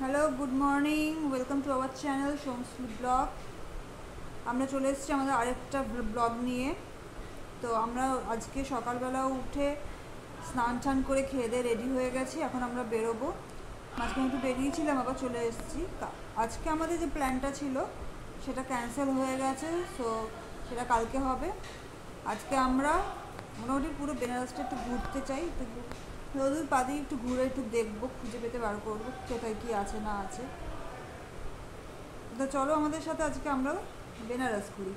Hello, good morning, welcome to our channel Som's blog. আমরা চলে এসেছি আমাদের আরেকটা ব্লগ নিয়ে। তো আমরা আজকে সকালবেলা উঠে স্নান টান করে খেয়ে দিয়ে রেডি হয়ে গেছি। এখন আমরা বেরোবো। মাঝখানে একটু বেরিয়েছিলাম, আবার চলে এসেছি। আজকে আমাদের যে প্ল্যানটা ছিল সেটা ক্যান্সেল হয়ে গেছে, সো সেটা কালকে হবে। আজকে আমরা মোটামুটি পুরো বেনারসটা একটু ঘুরতে চাই, একটু নদীর পা দিয়ে একটু ঘুরে একটু দেখবো, খুঁজে পেতে বার করবো কোথায় কী আছে না আছে। তো চলো আমাদের সাথে আজকে আমরা বেনারস ঘুরি।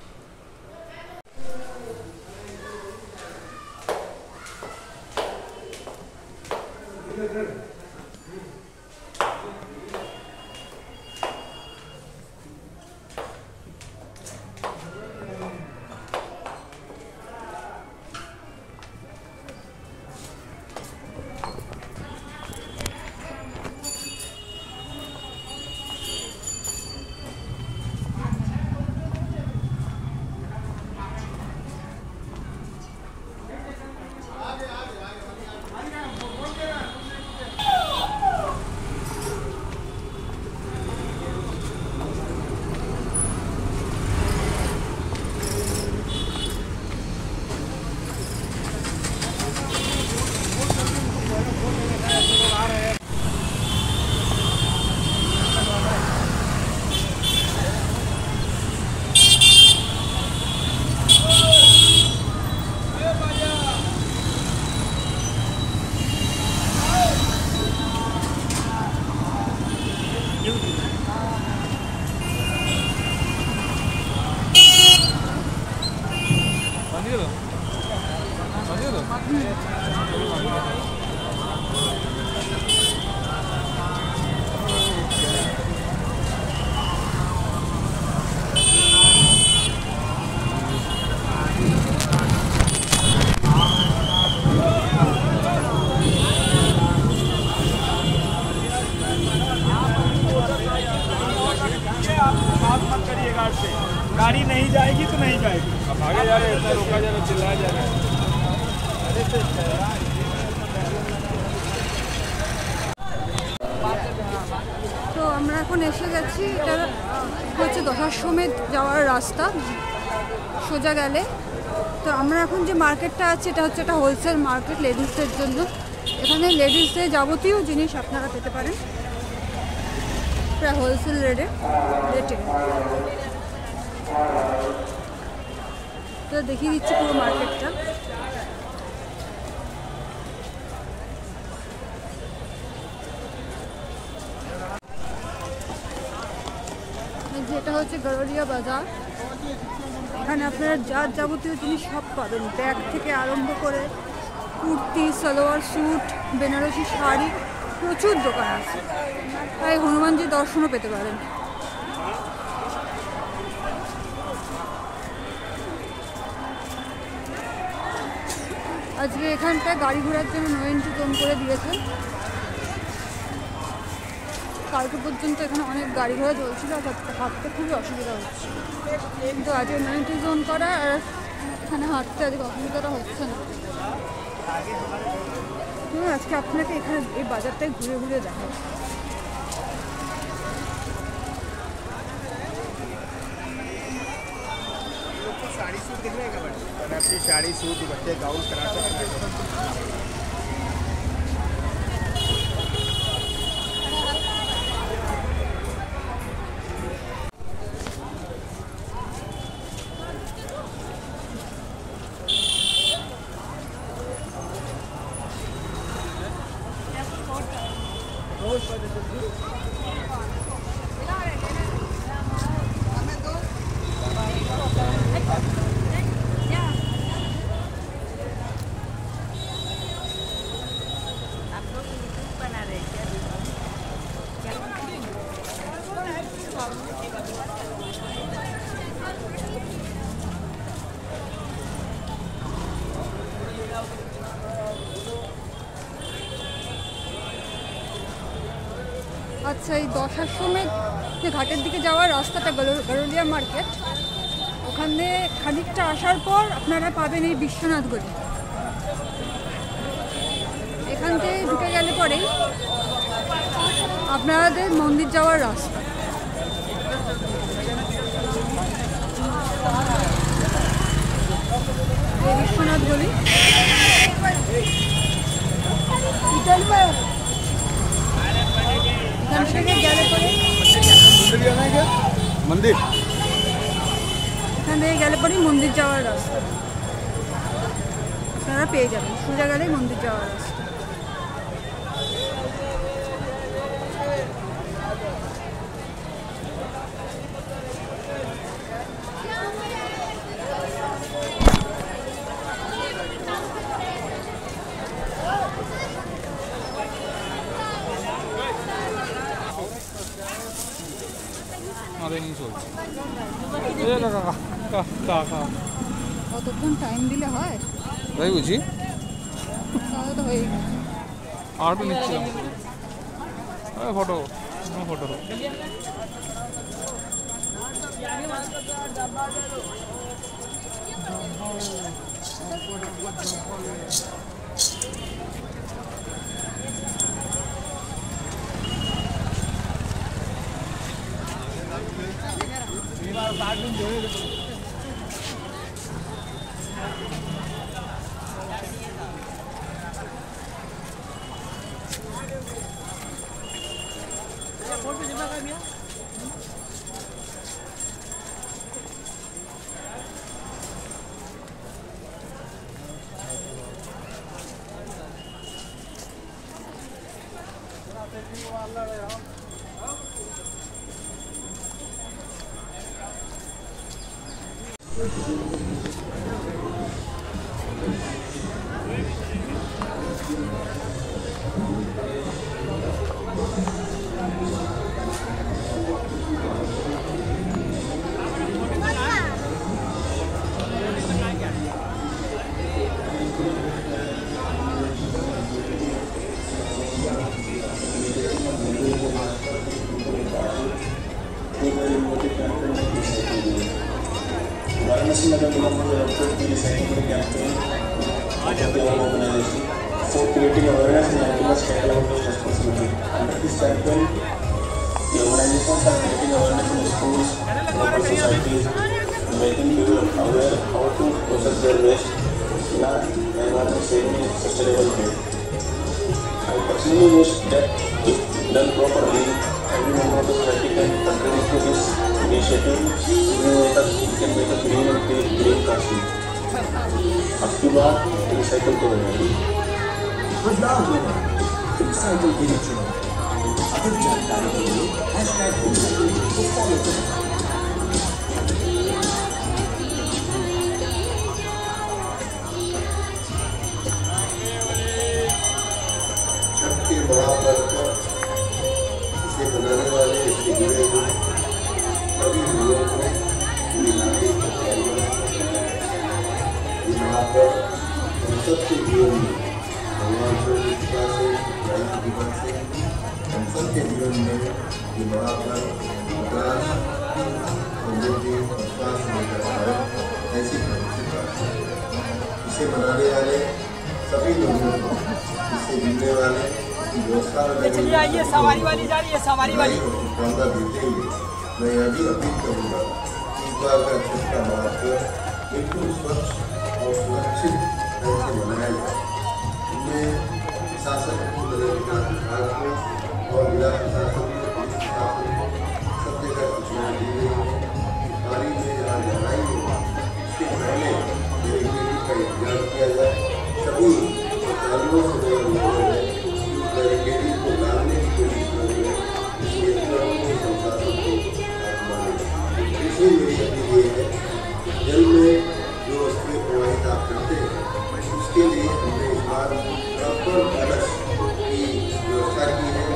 गाड़ी नहीं जाएगी तो नहीं जाएगी। अब आगे जा रहे हैं, रोका जा रहा है, चिल्लाया जा रहा है। তো আমরা এখন এসে গেছি। এটা হচ্ছে দশাশ্বমেধ যাওয়ার রাস্তা, সোজা গেলে। তো আমরা এখন যে মার্কেটটা আছে এটা হচ্ছে একটা হোলসেল মার্কেট লেডিসদের জন্য। এখানে লেডিসদের যাবতীয় জিনিস আপনারা পেতে পারেন প্রায় হোলসেল রেটে। তো দেখিয়ে দিচ্ছি পুরো মার্কেটটা। যেটা হচ্ছে গড়লিয়া বাজার। এখানে আপনারা যার যাবতীয় জিনিস সব পাবেন, ব্যাগ থেকে আরম্ভ করে কুর্তি, সালোয়ার স্যুট, বেনারসি শাড়ি, প্রচুর দোকান আছে। তাই হনুমানজির দর্শনও পেতে পারেন। আজকে এখানটায় গাড়ি ঘোড়ার জন্য নো এন্ট্রি জোন করে দিয়েছে। কালকে পর্যন্ত এখানে অনেক গাড়ি ঘোড়া চলছিল, হাঁটতে খুবই অসুবিধা হচ্ছে, কিন্তু আজকে নো এন্ট্রি জোন করা, আর এখানে হাঁটতে আজকে অসুবিধাটা হচ্ছে না। আজকে আপনাকে এখানে এই বাজারটাই ঘুরে ঘুরে দেখায়। साड़ी सूट दिख रहा है, बनारसी साड़ी सूट, बच्चे गाउन कराटे। আচ্ছা, এই দশাশ্বমেধ যে ঘাটের দিকে যাওয়ার রাস্তাটা গড়লিয়া মার্কেট, ওখানে খানিকটা আসার পর আপনারা পাবেন এই বিশ্বনাথ গলি। এখান থেকে ঢুকে গেলে পরেই আপনাদের মন্দির যাওয়ার রাস্তা। বিশ্বনাথ গলি, এখান থেকে গেলে পরে मंदिर, এখান থেকে গেলে পরেই মন্দির যাওয়ার রাস্তা আপনারা পেয়ে যাবেন। সোজা গেলেই মন্দির যাওয়ার রাস্তা। কতক্ষণ টাইম দিলে হয় তাই বুঝি তাহলে তো হয়ে গেছে। আর্ট নিচ্ছিলাম ফটো ফটো वाराणसी नगर निगम की recycling campaign organization for creating awareness and helping us take our responsibility. Under this campaign, the organizations are creating awareness in schools, local societies, making people aware how to process their waste in an environment-saving and sustainable way. I personally wish that if done properly, every member of the society can contribute to this initiative so that it can make a green and green Kashi. अब की बात recycle को होगी। बदलाव होगा, recycle के लिए चुनो। अधिक जानकारी के लिए #रिसाइकल को फॉलो करें। सबके बराबर पर इसे बनाने वाले इसके जुड़े हुए सभी लोगों को मिलाने की तैयारी यहाँ पर हम सबके जीवन में भगवान कृष्ण से राम जीवन से हम सबके जीवन में ये बराबर विकास समृद्धि विश्वास लेकर आए ऐसी मानसिकता इसे बनाने वाले सभी लोगों को इससे जुड़ने वाले व्यवस्था में सवारी वाली जा रही है, सवारी वाली शुभकामना देते हुए मैं यह भी अपील करूँगा इस बार का छठ का महापर्व बिल्कुल स्वच्छ और सुरक्षित ढंग से मनाया जाए। इनमें शासन विकास विभाग को और जिला प्रशासन को पुलिस प्रशासन को सब जगह सूचना दी गई है। पानी में जहाँ गहराई हो उसके पहले बैरिकेडिंग का इंतजाम किया जाए। सभी अधिकारियों से मेरा अनुरोध है कि उस बैरिकेडिंग को डालने की कोशिश कर रही है इसलिए तुरंत संसाधन को माने। दूसरी मेरी अपील ये है जल में जो वस्तुएं प्रवाहित आप करते हैं उसके लिए हमने इस बार प्रॉपर बैलेंस की व्यवस्था की है।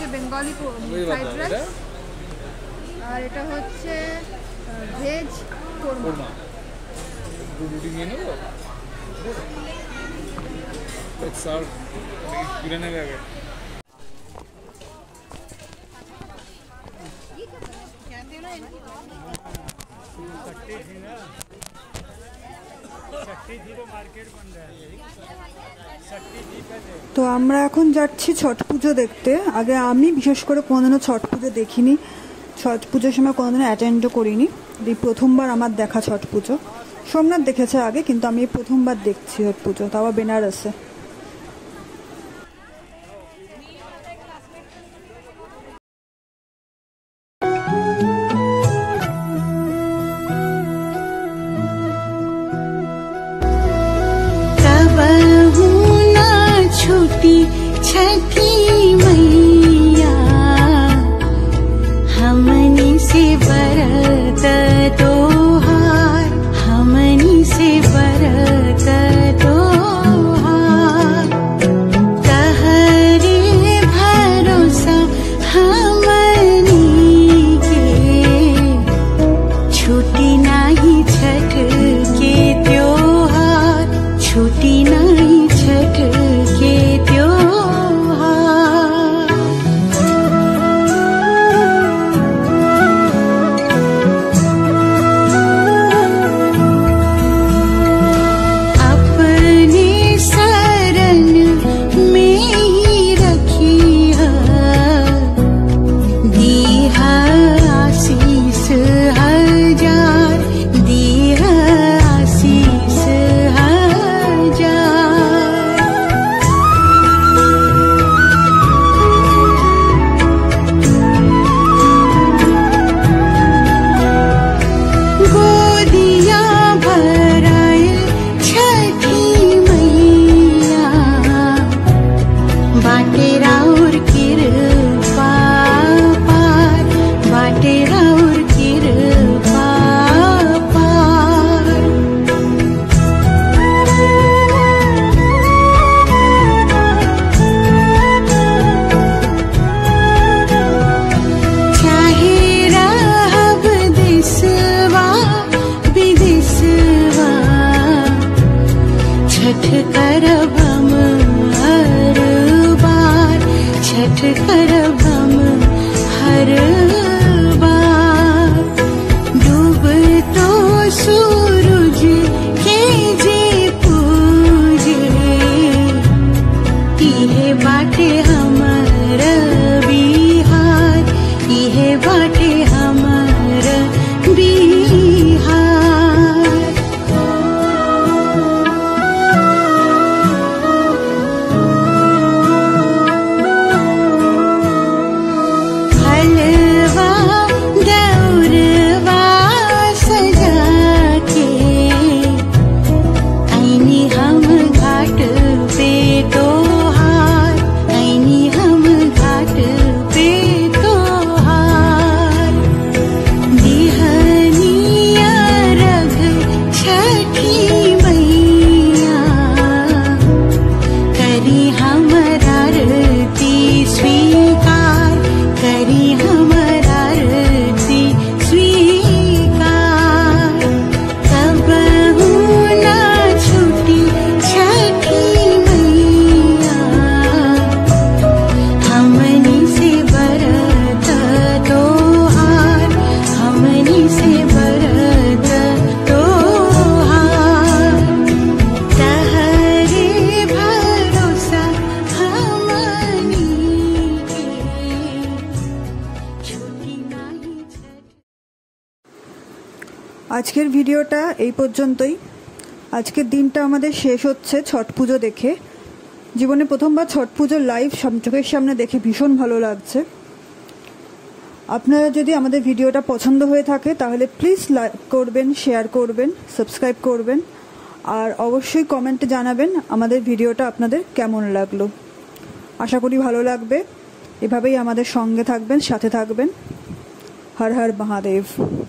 হচ্ছে বেঙ্গলি ফ্রাইড রাইস, আর এটা হচ্ছে ভেজ কোরমা। রুটি নিয়ে নেবো, সার্ভ কিনে নেবে আগে। তো আমরা এখন যাচ্ছি ছট পুজো দেখতে। আগে আমি বিশেষ করে কোনোদিনও ছট পুজো দেখিনি, ছট পুজোর সময় কোনোদিনও অ্যাটেন্ডও করিনি। এই প্রথমবার আমার দেখা ছট পুজো। সোমনাথ দেখেছে আগে, কিন্তু আমি প্রথমবার দেখছি ছট পুজো, তাও বেনারসে। छठी मैया हमनी से बरत तोहार, हमनी से बरत तोहार, तहरे भरोसा हमनी के, छुट्टी नहीं छठ के त्योहार, छुट्टी नहीं छठ के त्योहार। छठ करब हम हर बार, छठ करब हम हर बार, डूब तो सूरज के जे पूजे, इहे बाटे हमर बिहार, इहे बाटे हमर बिहार। আজকের ভিডিওটা এই পর্যন্তই। আজকের দিনটা আমাদের শেষ হচ্ছে ছট পুজো দেখে। জীবনে প্রথমবার ছট পুজো লাইভ চোখের সামনে দেখে ভীষণ ভালো লাগছে। আপনারা যদি আমাদের ভিডিওটা পছন্দ হয়ে থাকে তাহলে প্লিজ লাইক করবেন, শেয়ার করবেন, সাবস্ক্রাইব করবেন, আর অবশ্যই কমেন্টে জানাবেন আমাদের ভিডিওটা আপনাদের কেমন লাগলো। আশা করি ভালো লাগবে। এভাবেই আমাদের সঙ্গে থাকবেন, সাথে থাকবেন। হর হর মহাদেব।